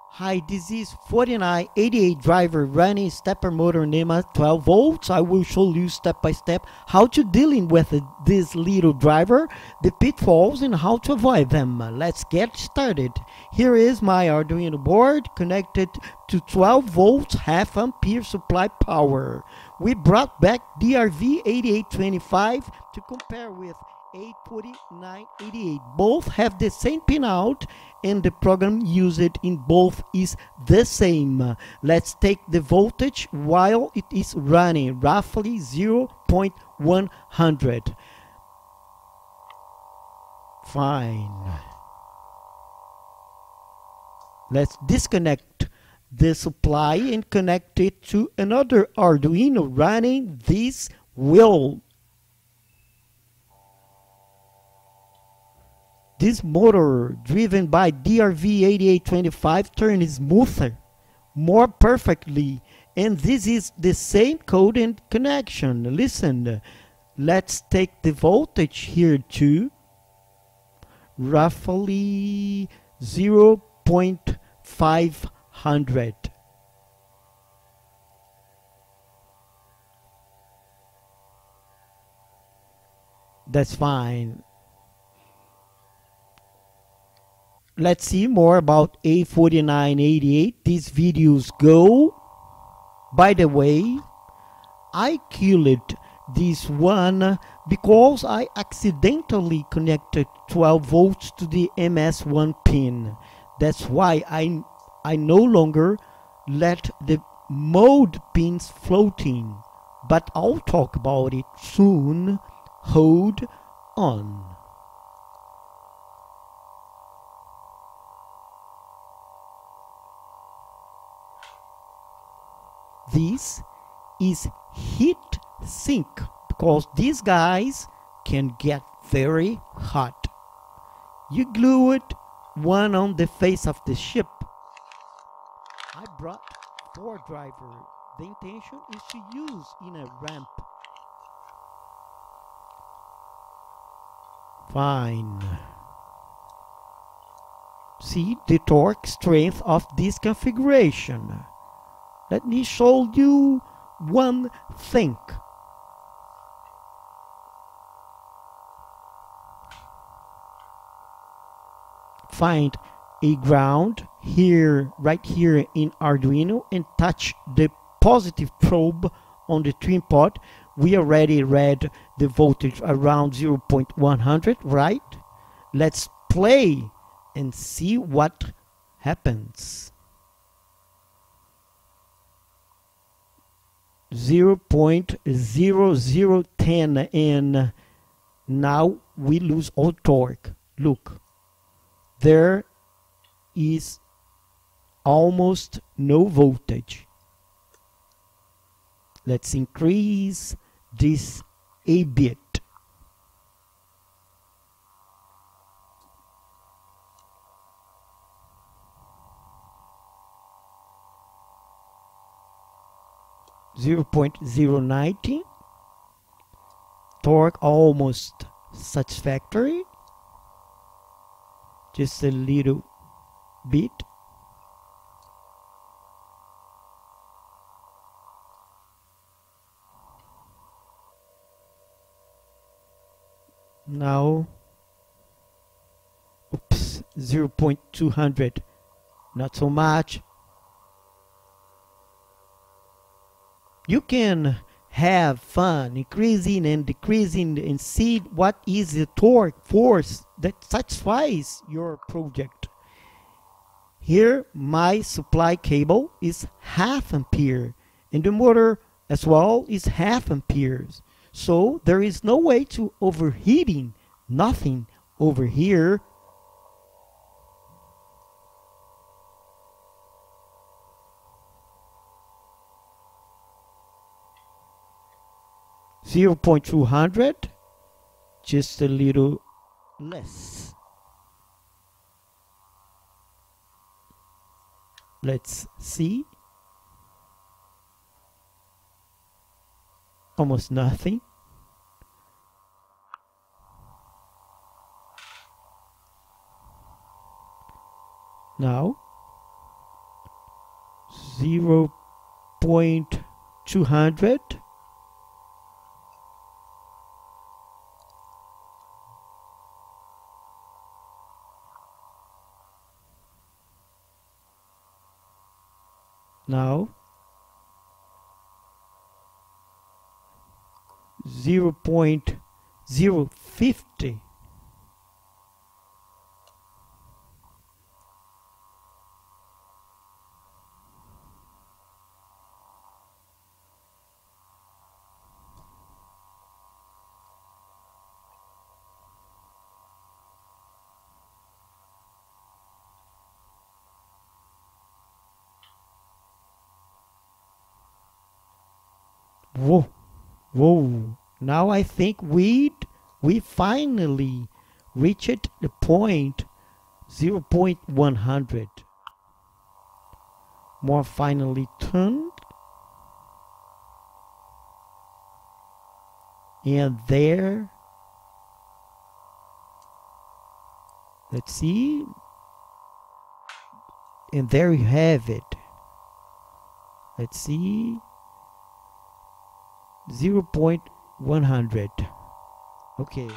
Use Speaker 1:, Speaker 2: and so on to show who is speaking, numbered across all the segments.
Speaker 1: Hi, this is 4988 driver running stepper motor NEMA 12 volts. I will show you step by step how to dealing with this little driver, the pitfalls and how to avoid them. Let's get started. Here is my Arduino board connected to 12 volts half ampere supply power. We brought back DRV8825 to compare with A4988. Both have the same pinout and the program used in both is the same. Let's take the voltage while it is running, roughly 0.100. Fine. Let's disconnect the supply and connect it to another Arduino running this wheel. This motor, driven by DRV8825, turns smoother, more perfectly, and this is the same code and connection. Listen, let's take the voltage here to roughly 0.500. That's fine. Let's see more about A4988. These videos go. By the way, I killed this one because I accidentally connected 12 volts to the MS1 pin. That's why I no longer let the mode pins floating. But I'll talk about it soon. Hold on. This is heat sink because these guys can get very hot. You glue it one on the face of the ship. I brought 4 drivers. The intention is to use in a ramp. Fine. See the torque strength of this configuration. Let me show you one thing. Find a ground here, right here in Arduino, and touch the positive probe on the trim pot. We already read the voltage around 0.100, right? Let's play and see what happens. 0.0010, and now we lose all torque. Look, there is almost no voltage. Let's increase this a bit. .090, torque almost satisfactory, just a little bit. Now, oops, 0.200, not so much. You can have fun increasing and decreasing and see what is the torque force that satisfies your project. Here my supply cable is half ampere and the motor as well is half amperes. So there is no way to overheating, nothing over here. .200, just a little less. Let's see. Almost nothing. Now 0.200. Now 0.050. Whoa, whoa. Now I think we finally reached the point 0.100. More finally turned. And there, let's see. And there you have it. Let's see. 0.100. Okay.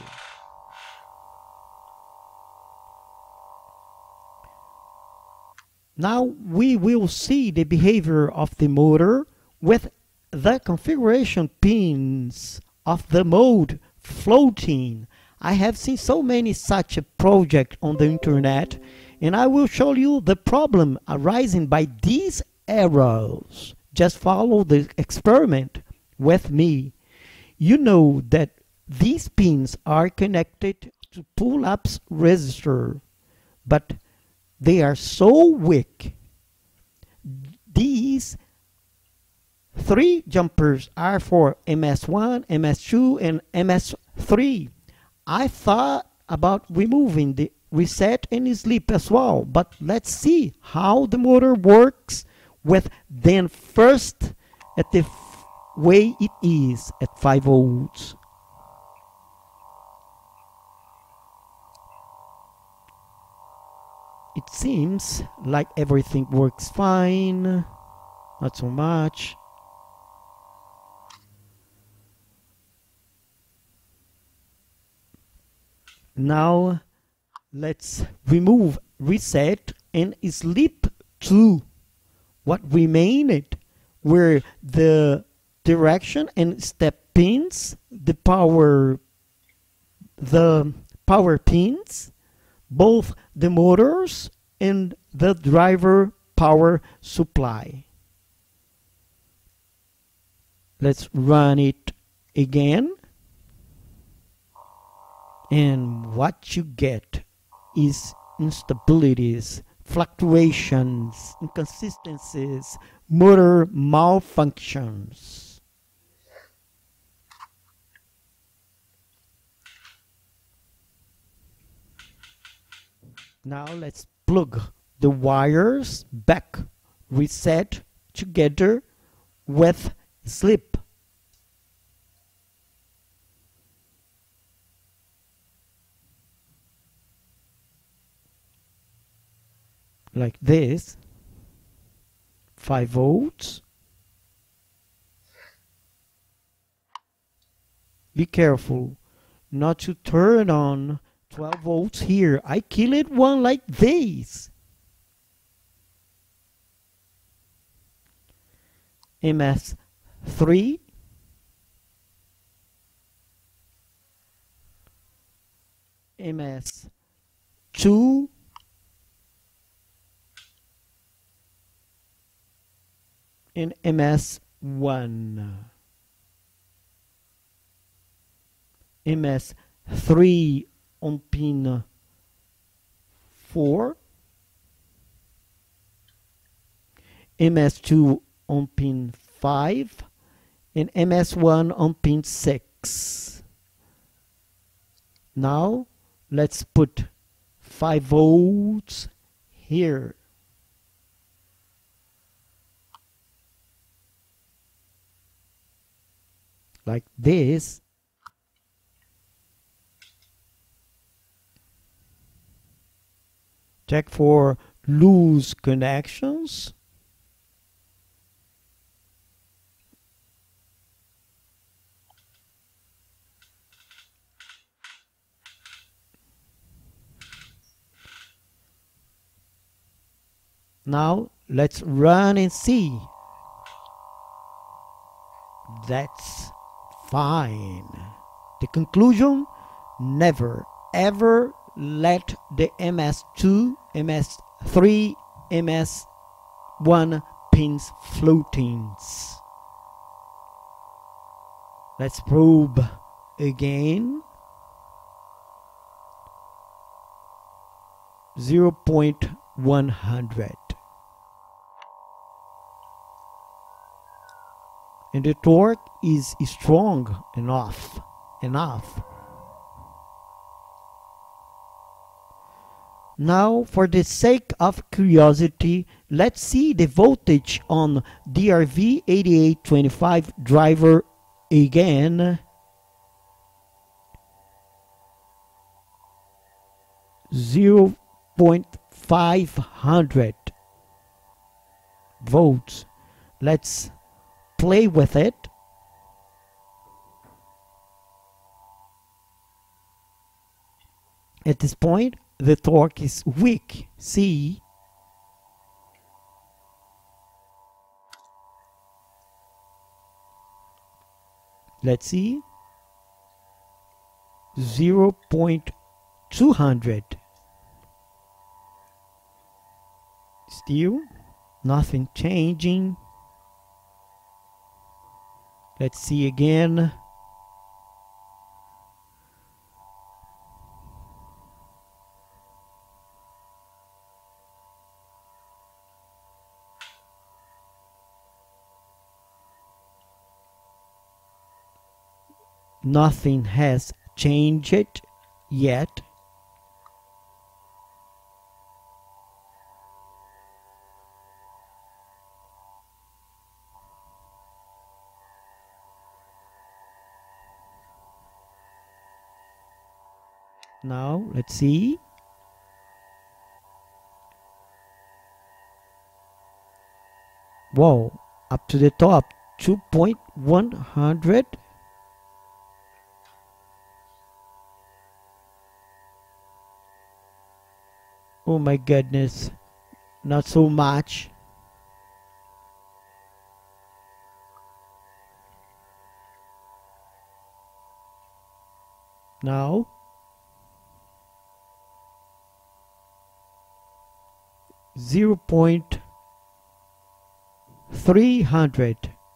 Speaker 1: Now we will see the behavior of the motor with the configuration pins of the mode floating. I have seen so many such a project on the internet, and I will show you the problem arising by these arrows. Just follow the experiment with me. You know that these pins are connected to pull-ups resistor, but they are so weak. These three jumpers are for MS1, MS2, and MS3. I thought about removing the reset and sleep as well, but let's see how the motor works with them first at the way it is at 5 volts. It seems like everything works fine, not so much. Now let's remove reset and sleep to what remained were the direction and step pins, the power pins, both the motors and the driver power supply. Let's run it again. And what you get is instabilities, fluctuations, inconsistencies, motor malfunctions. Now let's plug the wires back, reset together with slip. Like this, 5 volts. Be careful not to turn on 12 volts here. I killed one like this. MS3. MS2. And MS1. MS3 on pin 4, MS2 on pin 5, and MS1 on pin 6. Now let's put 5 volts here. Like this. Check for loose connections. Now let's run and see. That's fine. The conclusion: never ever let the MS2, MS3, MS1 pins floating. Let's probe again. 0.100. And the torque is strong enough. Now, for the sake of curiosity, let's see the voltage on DRV8825 driver again. 0.500 volts. Let's play with it. At this point, the torque is weak. See? Let's see. 0.200. Still nothing changing. Let's see again. Nothing has changed yet. Now let's see. Whoa, up to the top, 2.100. Oh my goodness, not so much. Now 0.300.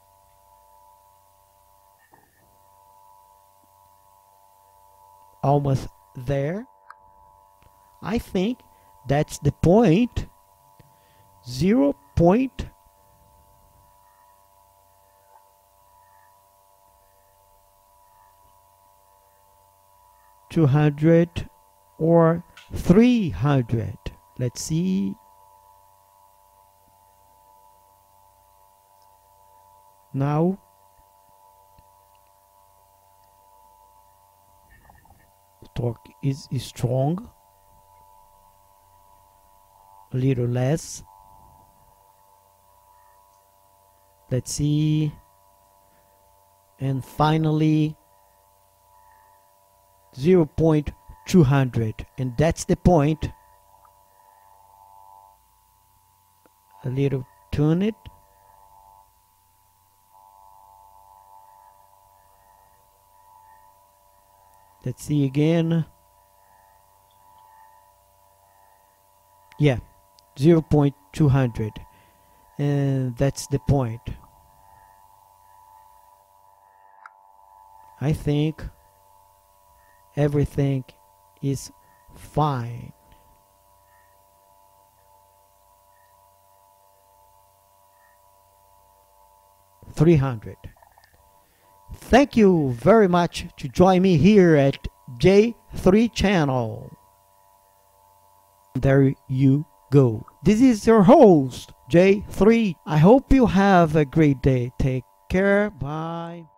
Speaker 1: Almost there. I think that's the point. 0.200 or 300. Let's see. Now torque is strong. A little less. Let's see. And finally 0.200, and that's the point. A little tune it. Let's see again. Yeah, 0.200, and that's the point. I think everything is fine. $300. Thank you very much to join me here at J3 channel. There you go. This is your host, J3. I hope you have a great day. Take care. Bye.